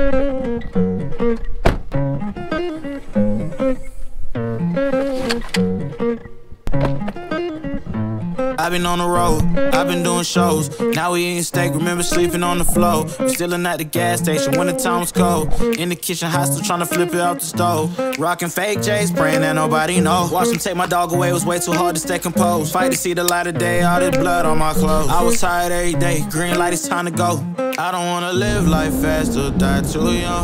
I've been on the road, I've been doing shows. Now we eating steak, remember sleeping on the floor. I'm stillin' at the gas station when the time was cold. In the kitchen, hot, still tryna flip it out the stove. Rockin' fake J's, praying that nobody know. Watch them take my dog away, it was way too hard to stay composed. Fight to see the light of day, all this blood on my clothes. I was tired every day, green light, it's time to go. I don't wanna live life fast or die too young.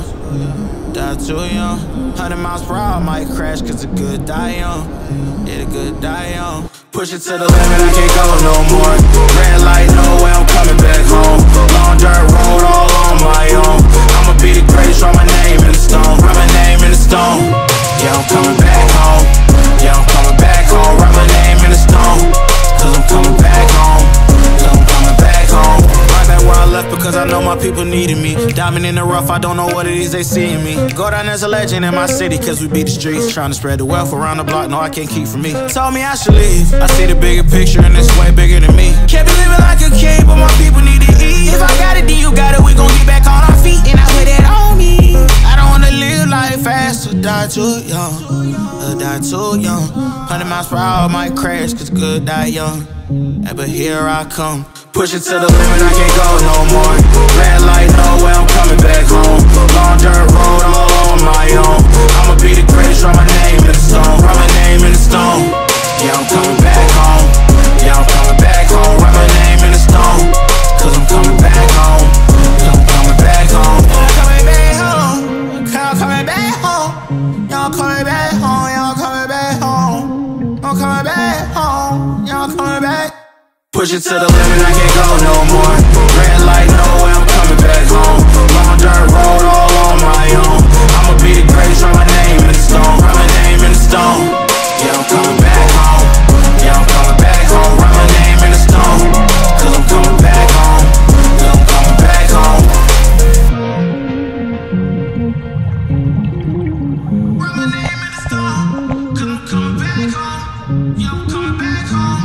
Die too young. 100 miles per hour, might crash, cause the good die young. Yeah, the good die young. Push it to the limit, I can't go no more. Red light, no way, I'm coming back home. Long dirt road, all on my own. I'ma be the greatest, write my name in the stone. Write my name in the stone. Yeah, I'm coming back home. Yeah, I'm coming back home. Write my name in the stone. Cause I'm coming back home. Cause I'm coming back home. Right back where I left because I know my people needed me. Diamond in the rough, I don't know what it is they see in me. Go down as a legend in my city cause we beat the streets. Trying to spread the wealth around the block, no I can't keep from me. Told me I should leave, I see the bigger picture and it's way bigger than me. Can't be living like a king, but my people need to eat. If I got it, then you got it, we gon' get back on our feet. And I put it on me. I don't wanna live life fast or die too young. Or die too young. 100 miles per hour might crash cause good die young. Yeah, but here I come. Push it to the limit, I can't go no more. Red light, no way, I'm coming back home. Long dirt road, all on my own. I'ma be the greatest, write my name in the stone. Write my name in the stone. Yeah, I'm coming back home. Yeah, I'm coming back home. Write my name in the stone. Cause I'm coming back home. Cause I'm coming back home. I'm coming back home. I'm coming back home. Y'all coming back home. Y'all coming back home. I'm coming back home. Y'all coming back. Push it to the limit, I can't go no more. Red light, no way, I'm coming back home. Long dirt road, all on my own. I'ma be the greatest, write my name in the stone. Write my name in the stone. Yeah, I'm coming back home. Yeah, I'm coming back home. Write my name in the stone. Cause I'm coming back home. Cause I'm coming back home. Write my name in the stone. Cause I'm coming back home. Yeah, I'm coming back home.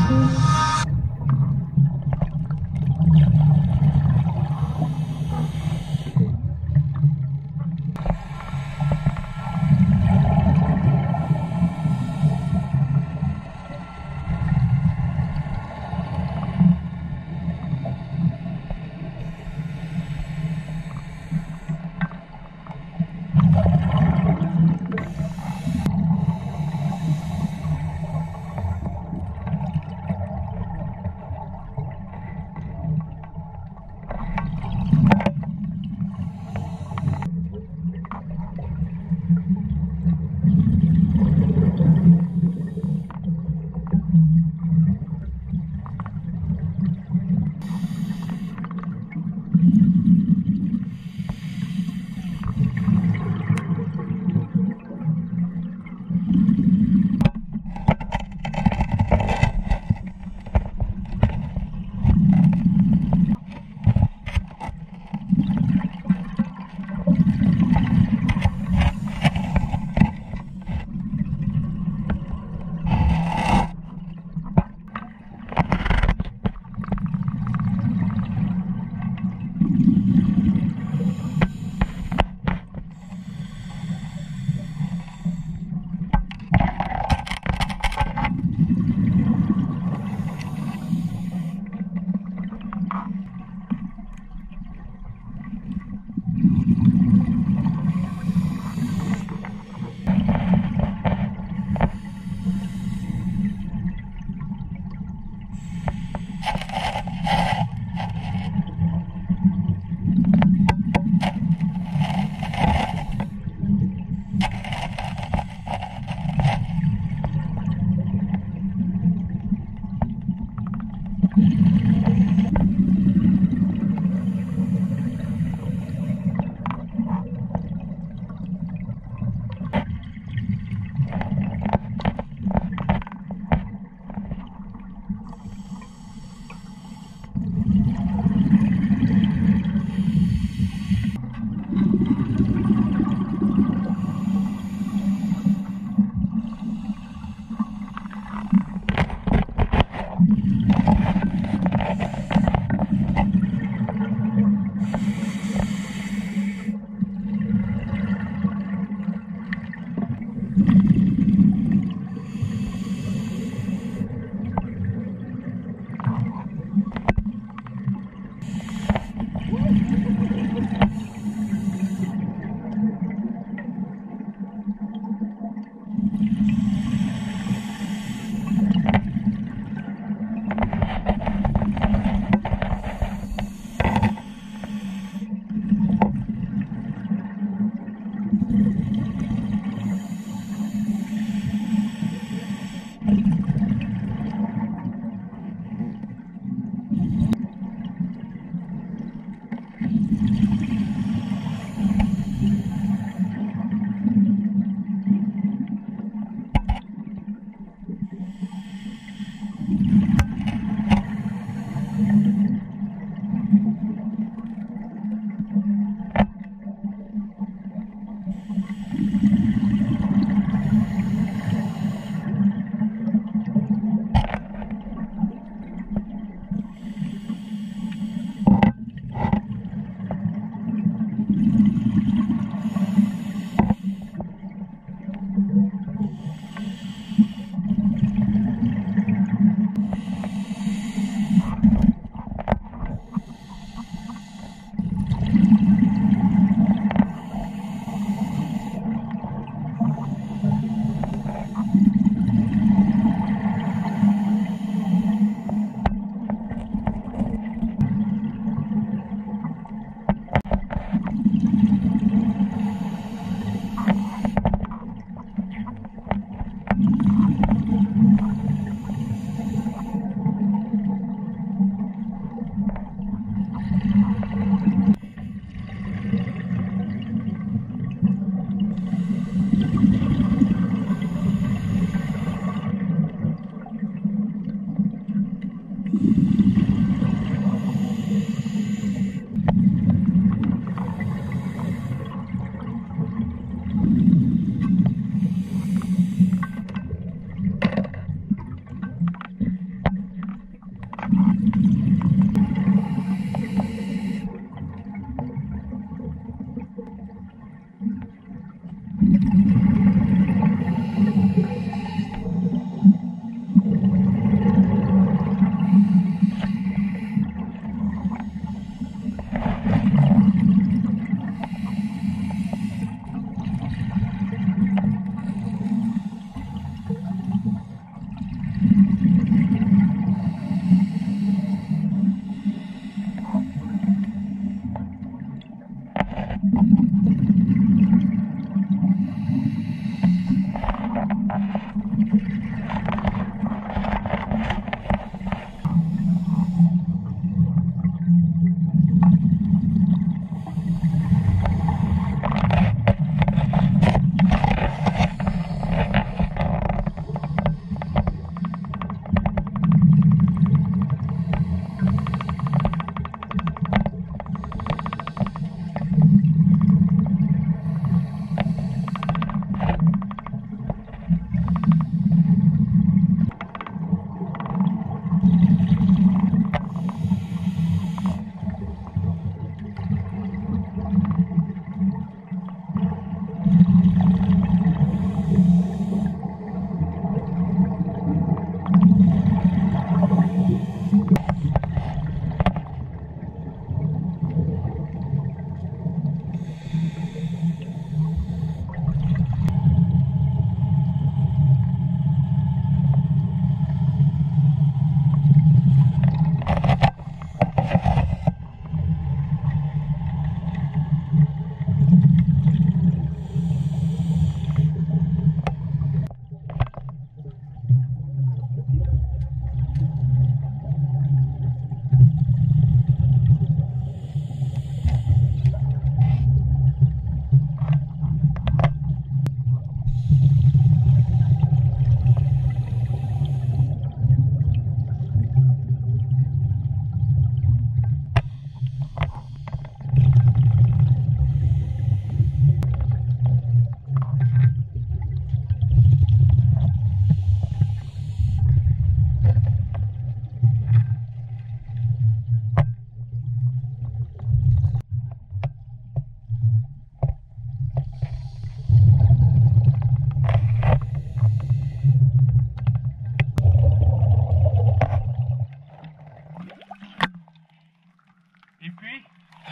Et puis,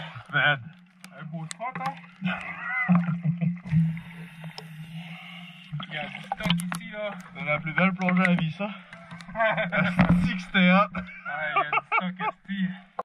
un beau spot, hein? Il y a du stock ici, là. C'est la plus belle plongée à la vie, ça. C'est que c'était hot. Ah, il y a du stock ici.